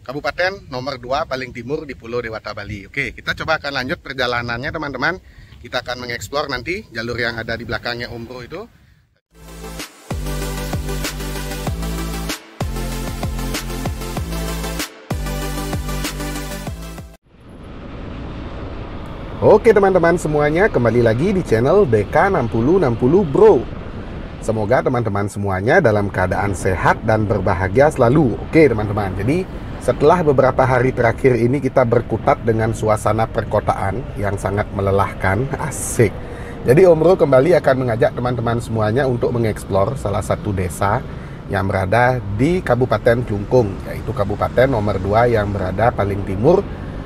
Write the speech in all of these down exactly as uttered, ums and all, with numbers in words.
kabupaten nomor dua paling timur di Pulau Dewata Bali. Oke, kita coba akan lanjut perjalanannya teman-teman. Kita akan mengeksplor nanti jalur yang ada di belakangnya Om Bro itu. Oke teman-teman semuanya, kembali lagi di channel D K enam nol enam nol Bro. Semoga teman-teman semuanya dalam keadaan sehat dan berbahagia selalu. Oke teman-teman, jadi setelah beberapa hari terakhir ini kita berkutat dengan suasana perkotaan yang sangat melelahkan, asik. Jadi Om Bro kembali akan mengajak teman-teman semuanya untuk mengeksplor salah satu desa yang berada di Kabupaten Klungkung, yaitu Kabupaten nomor dua yang berada paling timur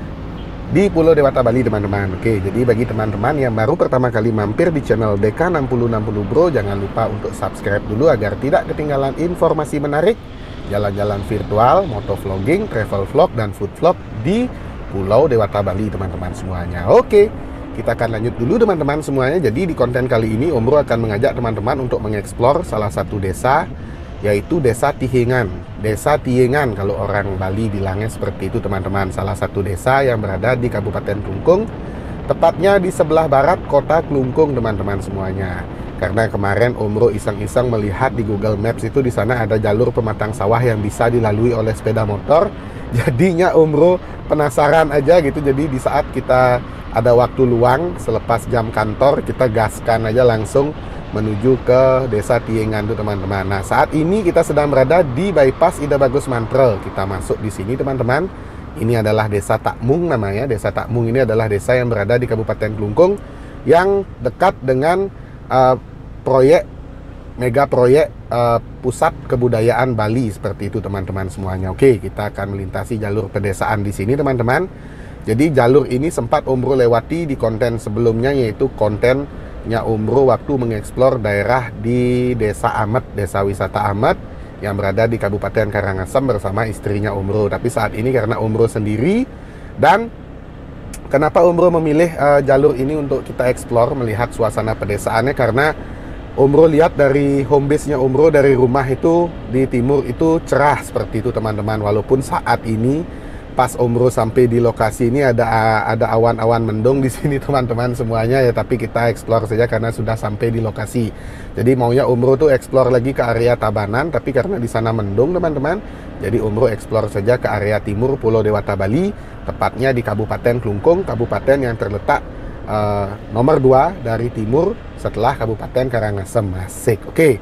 di Pulau Dewata Bali teman-teman. Oke, jadi bagi teman-teman yang baru pertama kali mampir di channel D K enam nol enam nol Bro, jangan lupa untuk subscribe dulu agar tidak ketinggalan informasi menarik, jalan-jalan virtual, motovlogging, travel vlog, dan food vlog di Pulau Dewata Bali teman-teman semuanya. Oke, kita akan lanjut dulu teman-teman semuanya. Jadi di konten kali ini Om Bro akan mengajak teman-teman untuk mengeksplor salah satu desa, yaitu Desa Tihengan. Desa Tihengan kalau orang Bali bilangnya seperti itu teman-teman. Salah satu desa yang berada di Kabupaten Klungkung, tepatnya di sebelah barat kota Klungkung teman-teman semuanya. Karena kemarin Om Bro iseng-iseng melihat di Google Maps itu di sana ada jalur pematang sawah yang bisa dilalui oleh sepeda motor. Jadinya Om Bro penasaran aja gitu. Jadi di saat kita ada waktu luang selepas jam kantor, kita gaskan aja langsung menuju ke Desa Tihengan tuh teman-teman. Nah, saat ini kita sedang berada di bypass Ida Bagus Mantrel. Kita masuk di sini teman-teman. Ini adalah Desa Takmung namanya. Desa Takmung ini adalah desa yang berada di Kabupaten Klungkung yang dekat dengan uh, proyek mega proyek uh, pusat kebudayaan Bali seperti itu teman-teman semuanya. Oke, kita akan melintasi jalur pedesaan di sini teman-teman. Jadi jalur ini sempat Om Bro lewati di konten sebelumnya, yaitu konten nya Om Bro waktu mengeksplor daerah di Desa Amet, Desa Wisata Amet yang berada di Kabupaten Karangasem bersama istrinya Om Bro. Tapi saat ini karena Om Bro sendiri, dan kenapa Om Bro memilih uh, jalur ini untuk kita eksplor melihat suasana pedesaannya, karena Om Bro lihat dari home base-nya Om Bro dari rumah itu di timur itu cerah seperti itu teman-teman. Walaupun saat ini pas Om Bro sampai di lokasi ini ada ada awan-awan mendung di sini teman-teman semuanya ya, tapi kita eksplor saja karena sudah sampai di lokasi. Jadi maunya Om Bro tuh eksplor lagi ke area Tabanan, tapi karena di sana mendung teman-teman, jadi Om Bro eksplor saja ke area timur Pulau Dewata Bali, tepatnya di Kabupaten Klungkung, kabupaten yang terletak uh, nomor dua dari timur setelah Kabupaten Karangasem. Asik. Oke.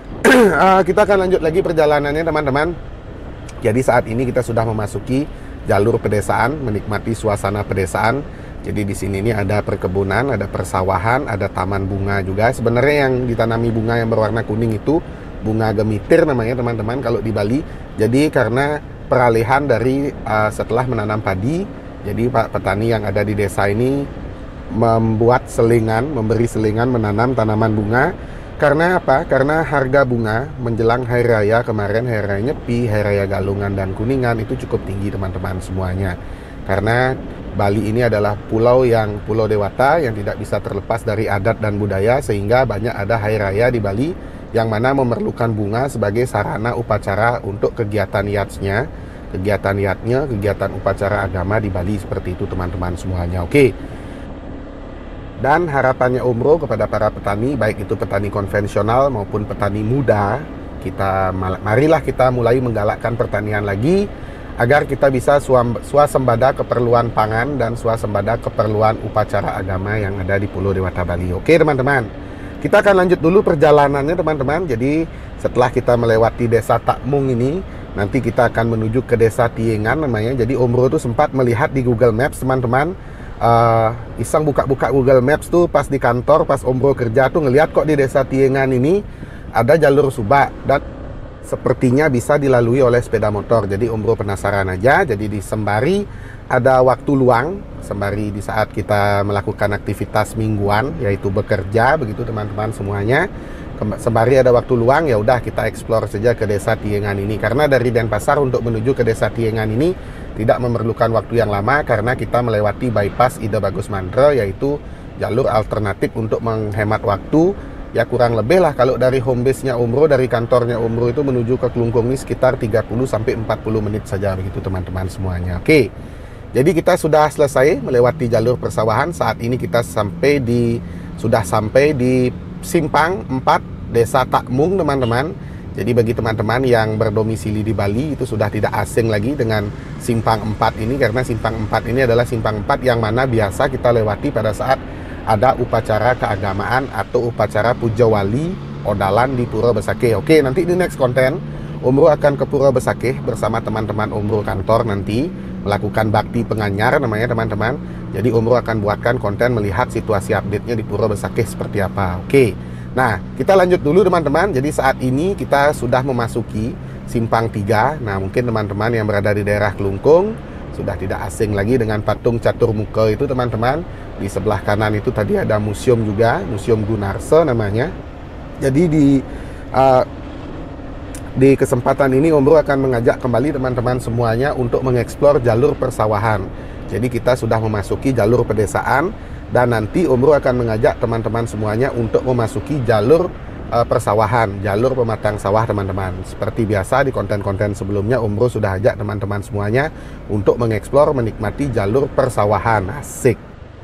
uh, kita akan lanjut lagi perjalanannya teman-teman. Jadi saat ini kita sudah memasuki jalur pedesaan, menikmati suasana pedesaan. Jadi di sini ini ada perkebunan, ada persawahan, ada taman bunga juga. Sebenarnya yang ditanami bunga yang berwarna kuning itu bunga gemitir namanya teman-teman kalau di Bali. Jadi karena peralihan dari uh, setelah menanam padi, jadi Pak petani yang ada di desa ini membuat selingan, memberi selingan menanam tanaman bunga. Karena apa? Karena harga bunga menjelang Hari Raya kemarin, Hari Raya Nyepi, Hari Raya Galungan, dan Kuningan itu cukup tinggi teman-teman semuanya. Karena Bali ini adalah pulau yang Pulau Dewata yang tidak bisa terlepas dari adat dan budaya, sehingga banyak ada Hari Raya di Bali yang mana memerlukan bunga sebagai sarana upacara untuk kegiatan yatsnya, kegiatan yatnya, kegiatan upacara agama di Bali seperti itu teman-teman semuanya. Oke. Dan harapannya Om Bro kepada para petani, baik itu petani konvensional maupun petani muda, kita marilah kita mulai menggalakkan pertanian lagi agar kita bisa swasembada keperluan pangan dan swasembada keperluan upacara agama yang ada di Pulau Dewata Bali. Oke teman-teman, kita akan lanjut dulu perjalanannya teman-teman. Jadi setelah kita melewati Desa Takmung ini, nanti kita akan menuju ke Desa Tihengan namanya. Jadi Om Bro tuh sempat melihat di Google Maps teman-teman. Uh, iseng buka-buka Google Maps tuh pas di kantor, pas Om Bro kerja tuh ngelihat kok di Desa Tihengan ini ada jalur subak dan sepertinya bisa dilalui oleh sepeda motor. Jadi Om Bro penasaran aja. Jadi di sembari ada waktu luang, sembari di saat kita melakukan aktivitas mingguan yaitu bekerja begitu teman-teman semuanya, sembari ada waktu luang ya udah kita eksplor saja ke Desa Tihengan ini. Karena dari Denpasar untuk menuju ke Desa Tihengan ini tidak memerlukan waktu yang lama karena kita melewati bypass Ida Bagus Mantrel, yaitu jalur alternatif untuk menghemat waktu Ya kurang lebih lah kalau dari home base-nya Umbro, dari kantornya Umbro itu menuju ke Kelungkung ini sekitar tiga puluh sampai empat puluh menit saja begitu teman-teman semuanya. Oke. Jadi kita sudah selesai melewati jalur persawahan. Saat ini kita sampai di sudah sampai di Simpang empat Desa Takmung teman-teman. Jadi bagi teman-teman yang berdomisili di Bali itu sudah tidak asing lagi dengan Simpang empat ini, karena Simpang empat ini adalah Simpang empat yang mana biasa kita lewati pada saat ada upacara keagamaan atau upacara puja wali odalan di Pura Besakeh. Oke, nanti di next konten Umbro akan ke Pura Besakeh bersama teman-teman Umbro kantor nanti melakukan bakti penganyar namanya teman-teman. Jadi Umbro akan buatkan konten melihat situasi update-nya di Pura Besakeh seperti apa. Oke. Nah, kita lanjut dulu teman-teman. Jadi saat ini kita sudah memasuki Simpang tiga. Nah, mungkin teman-teman yang berada di daerah Kelungkung sudah tidak asing lagi dengan patung catur muka itu teman-teman. Di sebelah kanan itu tadi ada museum juga, Museum Gunarso namanya. Jadi di uh, Di kesempatan ini Umbro akan mengajak kembali teman-teman semuanya untuk mengeksplor jalur persawahan. Jadi kita sudah memasuki jalur pedesaan dan nanti Umbro akan mengajak teman-teman semuanya untuk memasuki jalur uh, persawahan, jalur pematang sawah teman-teman. Seperti biasa di konten-konten sebelumnya Umbro sudah ajak teman-teman semuanya untuk mengeksplor, menikmati jalur persawahan. Asik.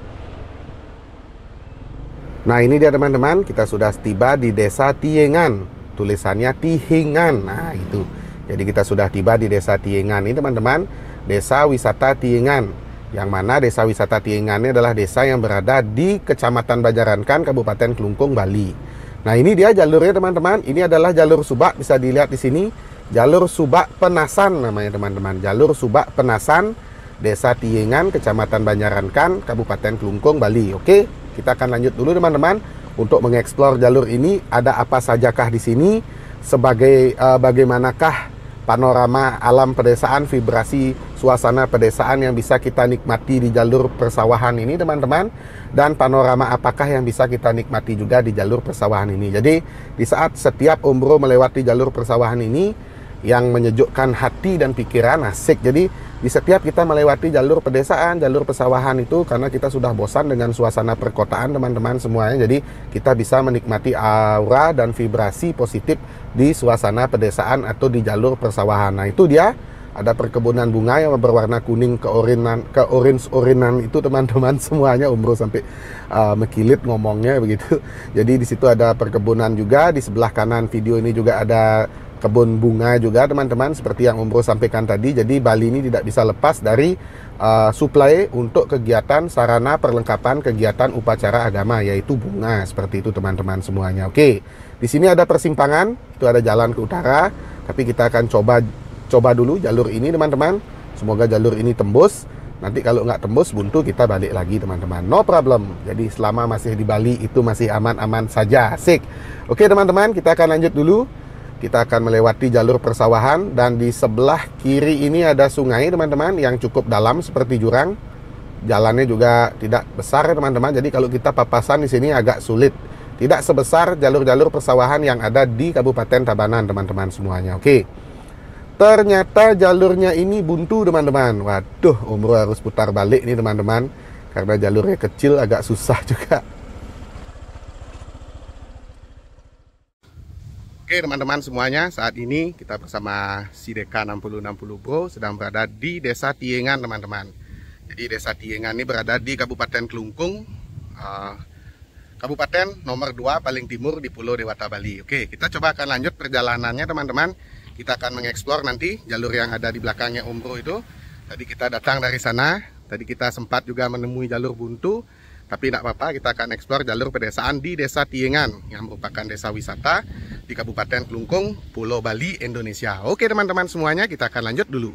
Nah ini dia teman-teman, kita sudah tiba di Desa Tiengan. Tulisannya Tihingan. Nah itu. Jadi kita sudah tiba di Desa Tiengan ini teman-teman, Desa Wisata Tiengan. Yang mana Desa Wisata Tiengan ini adalah desa yang berada di Kecamatan Bajarankan, Kabupaten Kelungkung, Bali. Nah ini dia jalurnya teman-teman. Ini adalah jalur Subak, bisa dilihat di sini. Jalur Subak Penasan namanya teman-teman. Jalur Subak Penasan, Desa Tiengan, Kecamatan Bajarankan, Kabupaten Kelungkung, Bali. Oke, kita akan lanjut dulu teman-teman. Untuk mengeksplor jalur ini, ada apa sajakah di sini, sebagai uh, bagaimanakah panorama alam pedesaan, vibrasi suasana pedesaan yang bisa kita nikmati di jalur persawahan ini teman-teman, dan panorama apakah yang bisa kita nikmati juga di jalur persawahan ini. Jadi di saat setiap Umbro melewati jalur persawahan ini yang menyejukkan hati dan pikiran, asik. Jadi di setiap kita melewati jalur pedesaan, jalur persawahan itu, karena kita sudah bosan dengan suasana perkotaan teman-teman semuanya, jadi kita bisa menikmati aura dan vibrasi positif di suasana pedesaan atau di jalur persawahan. Nah itu dia, ada perkebunan bunga yang berwarna kuning keorinan, ke orange-orinan itu teman-teman semuanya. Umbro sampai uh, mekilit ngomongnya begitu. Jadi di situ ada perkebunan juga, di sebelah kanan video ini juga ada kebun bunga juga teman-teman, seperti yang Umbro sampaikan tadi. Jadi Bali ini tidak bisa lepas dari uh, suplai untuk kegiatan sarana perlengkapan kegiatan upacara agama, yaitu bunga, seperti itu teman-teman semuanya. Oke, di sini ada persimpangan, itu ada jalan ke utara, tapi kita akan coba coba dulu jalur ini teman-teman. Semoga jalur ini tembus. Nanti kalau nggak tembus buntu, kita balik lagi teman-teman, no problem. Jadi selama masih di Bali itu masih aman-aman saja. Asik. Oke teman-teman, kita akan lanjut dulu. Kita akan melewati jalur persawahan, dan di sebelah kiri ini ada sungai teman-teman yang cukup dalam seperti jurang. Jalannya juga tidak besar ya teman-teman. Jadi kalau kita papasan di sini agak sulit. Tidak sebesar jalur-jalur persawahan yang ada di Kabupaten Tabanan teman-teman semuanya. Oke. Ternyata jalurnya ini buntu teman-teman. Waduh, Umbro harus putar balik nih teman-teman, karena jalurnya kecil, agak susah juga. Oke teman-teman semuanya, saat ini kita bersama si Deka enam puluh enam puluh Bro sedang berada di Desa Tiengan teman-teman. Jadi Desa Tiengan ini berada di Kabupaten Kelungkung, uh, Kabupaten nomor dua paling timur di Pulau Dewata, Bali. Oke, kita coba akan lanjut perjalanannya teman-teman. Kita akan mengeksplor nanti jalur yang ada di belakangnya Umbro itu. Tadi kita datang dari sana, tadi kita sempat juga menemui jalur buntu. Tapi tidak apa-apa, kita akan eksplor jalur pedesaan di Desa Tiengan yang merupakan desa wisata di Kabupaten Kelungkung, Pulau Bali, Indonesia. Oke teman-teman semuanya, kita akan lanjut dulu.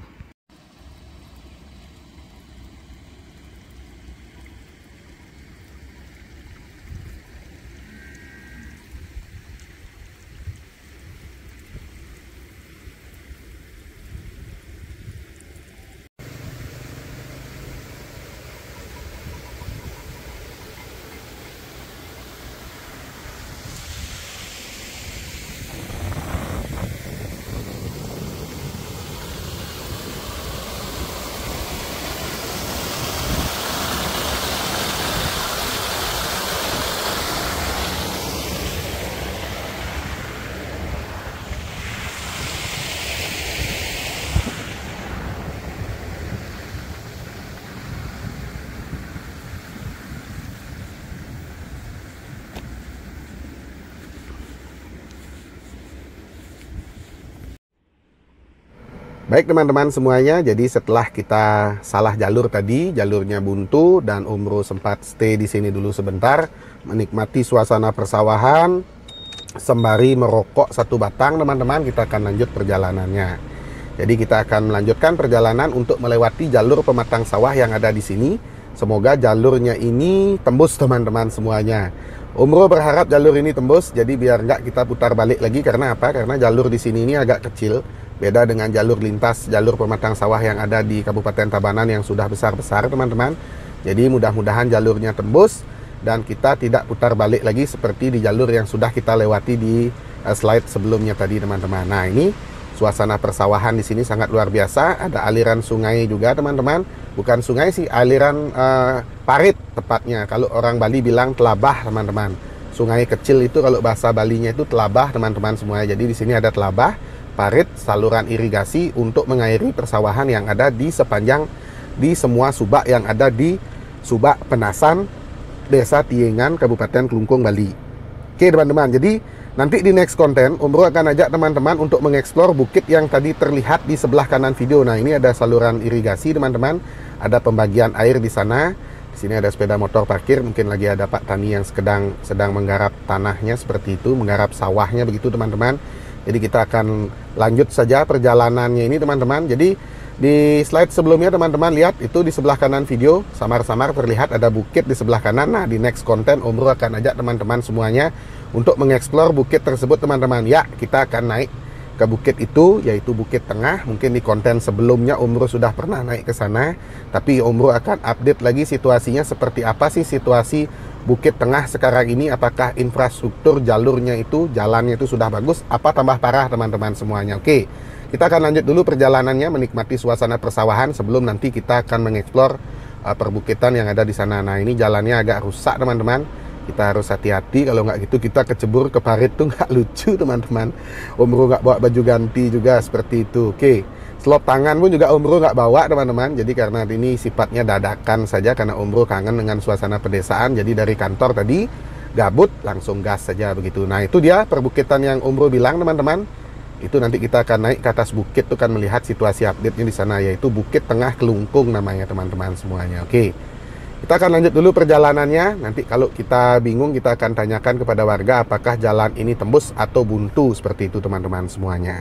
Baik teman-teman semuanya, jadi setelah kita salah jalur tadi, jalurnya buntu dan Om Bro sempat stay di sini dulu sebentar, menikmati suasana persawahan, sembari merokok satu batang teman-teman, kita akan lanjut perjalanannya. Jadi kita akan melanjutkan perjalanan untuk melewati jalur pematang sawah yang ada di sini. Semoga jalurnya ini tembus teman-teman semuanya. Om Bro berharap jalur ini tembus, jadi biar nggak kita putar balik lagi. Karena apa? Karena jalur di sini ini agak kecil. Beda dengan jalur lintas, jalur pematang sawah yang ada di Kabupaten Tabanan yang sudah besar-besar teman-teman. Jadi mudah-mudahan jalurnya tembus dan kita tidak putar balik lagi seperti di jalur yang sudah kita lewati di uh, slide sebelumnya tadi teman-teman. Nah ini suasana persawahan di sini sangat luar biasa. Ada aliran sungai juga teman-teman. Bukan sungai sih, aliran uh, parit tepatnya. Kalau orang Bali bilang telabah teman-teman. Sungai kecil itu kalau bahasa Balinya itu telabah teman-teman semuanya. Jadi di sini ada telabah, parit, saluran irigasi untuk mengairi persawahan yang ada di sepanjang di semua subak yang ada di Subak Penasan, Desa Tiengan, Kabupaten Kelungkung, Bali. Oke teman-teman, jadi nanti di next konten Om Bro akan ajak teman-teman untuk mengeksplor bukit yang tadi terlihat di sebelah kanan video. Nah ini ada saluran irigasi teman-teman, ada pembagian air di sana. Di sini ada sepeda motor parkir, mungkin lagi ada Pak Tani yang sedang sedang menggarap tanahnya seperti itu, menggarap sawahnya begitu teman-teman. Jadi kita akan lanjut saja perjalanannya ini teman-teman. Jadi di slide sebelumnya teman-teman lihat itu di sebelah kanan video samar-samar terlihat ada bukit di sebelah kanan. Nah di next konten Om Bro akan ajak teman-teman semuanya untuk mengeksplor bukit tersebut teman-teman. Ya kita akan naik ke bukit itu, yaitu Bukit Tengah. Mungkin di konten sebelumnya Om Bro sudah pernah naik ke sana, tapi Om Bro akan update lagi situasinya seperti apa sih situasi Bukit Tengah sekarang ini. Apakah infrastruktur jalurnya itu, jalannya itu sudah bagus, apa tambah parah teman-teman semuanya. Oke, kita akan lanjut dulu perjalanannya, menikmati suasana persawahan sebelum nanti kita akan mengeksplor uh, perbukitan yang ada di sana. Nah ini jalannya agak rusak teman-teman, kita harus hati-hati, kalau nggak gitu kita kecebur ke parit tuh nggak lucu teman-teman. Om Bro nggak bawa baju ganti juga seperti itu. Oke, selop tangan pun juga Om Bro nggak bawa teman-teman. Jadi karena ini sifatnya dadakan saja, karena Om Bro kangen dengan suasana pedesaan. Jadi dari kantor tadi gabut, langsung gas saja begitu. Nah itu dia perbukitan yang Om Bro bilang teman-teman. Itu nanti kita akan naik ke atas bukit tuh kan melihat situasi update-nya di sana, yaitu Bukit Tengah Kelungkung namanya teman-teman semuanya. Oke, kita akan lanjut dulu perjalanannya. Nanti kalau kita bingung kita akan tanyakan kepada warga apakah jalan ini tembus atau buntu seperti itu teman-teman semuanya.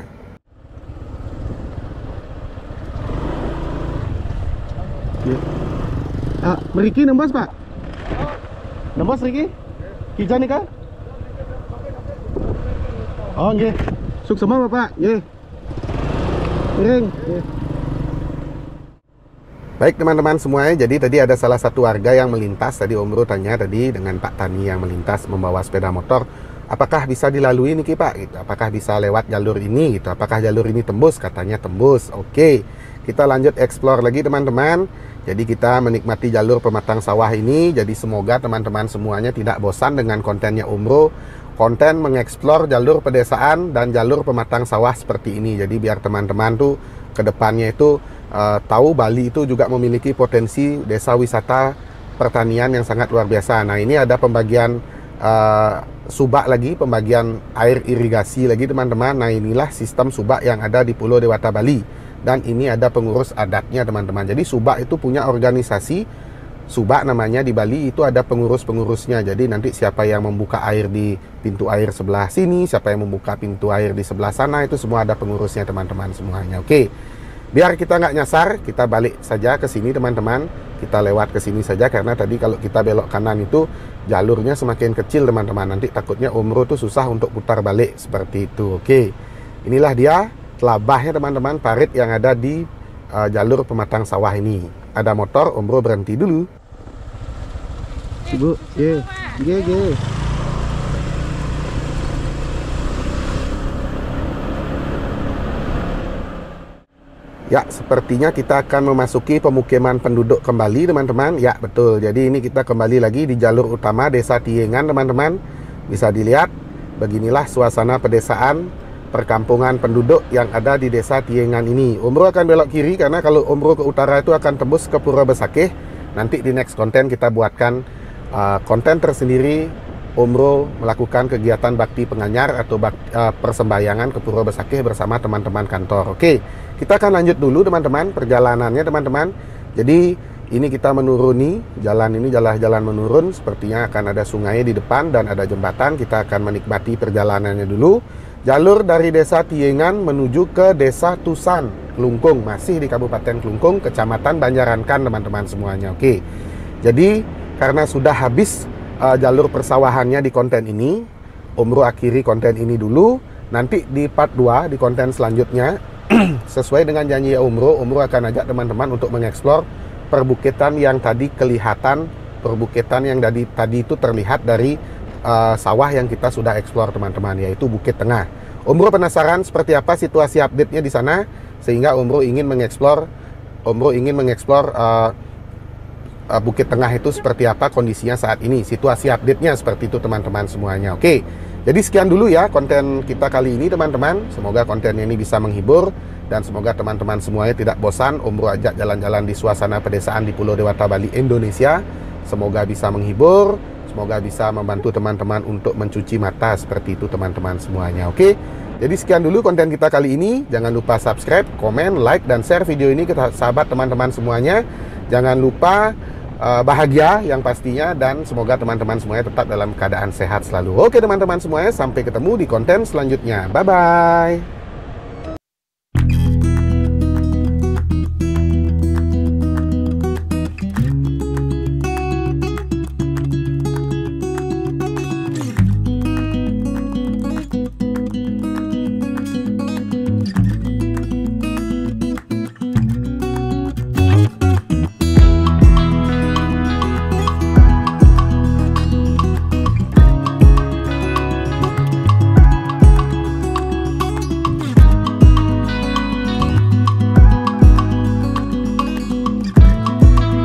Ya. Ah, Riki nembus Pak? Nembus Riki? Kijang nih kan? Oh nggih. Suk semua Bapak, nggih. Piring. Baik teman-teman semuanya, jadi tadi ada salah satu warga yang melintas. Tadi Om Bro tanya tadi dengan Pak Tani yang melintas membawa sepeda motor, apakah bisa dilalui nih Pak? Gitu. Apakah bisa lewat jalur ini? Gitu. Apakah jalur ini tembus? Katanya tembus. Oke, kita lanjut explore lagi teman-teman. Jadi kita menikmati jalur pematang sawah ini. Jadi semoga teman-teman semuanya tidak bosan dengan kontennya Om Bro. Konten mengeksplor jalur pedesaan dan jalur pematang sawah seperti ini. Jadi biar teman-teman tuh kedepannya itu uh, tahu Bali itu juga memiliki potensi desa wisata pertanian yang sangat luar biasa. Nah ini ada pembagian uh, subak lagi, pembagian air irigasi lagi teman-teman. Nah inilah sistem subak yang ada di Pulau Dewata Bali. Dan ini ada pengurus adatnya teman-teman. Jadi subak itu punya organisasi subak namanya di Bali, itu ada pengurus-pengurusnya. Jadi nanti siapa yang membuka air di pintu air sebelah sini, siapa yang membuka pintu air di sebelah sana, itu semua ada pengurusnya teman-teman semuanya. Oke, biar kita nggak nyasar, kita balik saja ke sini teman-teman. Kita lewat ke sini saja, karena tadi kalau kita belok kanan itu jalurnya semakin kecil teman-teman. Nanti takutnya Om Bro tuh susah untuk putar balik seperti itu. Oke, inilah dia telabahnya teman-teman, parit yang ada di uh, jalur pematang sawah ini. Ada motor, Om Bro berhenti dulu. Ibu, ye, ye, ye. Ya, sepertinya kita akan memasuki pemukiman penduduk kembali teman-teman. Ya, betul. Jadi ini kita kembali lagi di jalur utama Desa Tiengan teman-teman. Bisa dilihat, beginilah suasana pedesaan perkampungan penduduk yang ada di Desa Tiengan ini. Om Bro akan belok kiri karena kalau Om Bro ke utara itu akan tembus ke Pura Besakeh. Nanti di next konten kita buatkan uh, konten tersendiri Omro melakukan kegiatan bakti penganyar atau bak, uh, persembahyangan ke Puro Besakih bersama teman-teman kantor. Oke, kita akan lanjut dulu teman-teman perjalanannya teman-teman. Jadi ini kita menuruni jalan ini, jalan-jalan menurun. Sepertinya akan ada sungai di depan dan ada jembatan. Kita akan menikmati perjalanannya dulu. Jalur dari Desa Tiengan menuju ke Desa Tusan, Klungkung, masih di Kabupaten Klungkung, Kecamatan Banjarankan teman-teman semuanya. Oke, jadi karena sudah habis Uh, jalur persawahannya di konten ini, Omro akhiri konten ini dulu. Nanti di part dua, di konten selanjutnya, sesuai dengan janji Omro, Omro akan ajak teman-teman untuk mengeksplor perbukitan yang tadi kelihatan, perbukitan yang tadi, tadi itu terlihat dari uh, sawah yang kita sudah eksplor teman-teman, yaitu Bukit Tengah. Omro penasaran seperti apa situasi update-nya di sana, sehingga Omro ingin mengeksplor, Omro ingin mengeksplor uh, Bukit Tengah itu seperti apa kondisinya saat ini, situasi update-nya seperti itu teman-teman semuanya. Oke, jadi sekian dulu ya konten kita kali ini teman-teman. Semoga konten ini bisa menghibur dan semoga teman-teman semuanya tidak bosan Omro ajak jalan-jalan di suasana pedesaan di Pulau Dewata, Bali, Indonesia. Semoga bisa menghibur, semoga bisa membantu teman-teman untuk mencuci mata seperti itu teman-teman semuanya. Oke, jadi sekian dulu konten kita kali ini. Jangan lupa subscribe, komen, like, dan share video ini ke sahabat teman-teman semuanya. Jangan lupa uh, bahagia yang pastinya, dan semoga teman-teman semuanya tetap dalam keadaan sehat selalu. Oke teman-teman semuanya, sampai ketemu di konten selanjutnya. Bye-bye.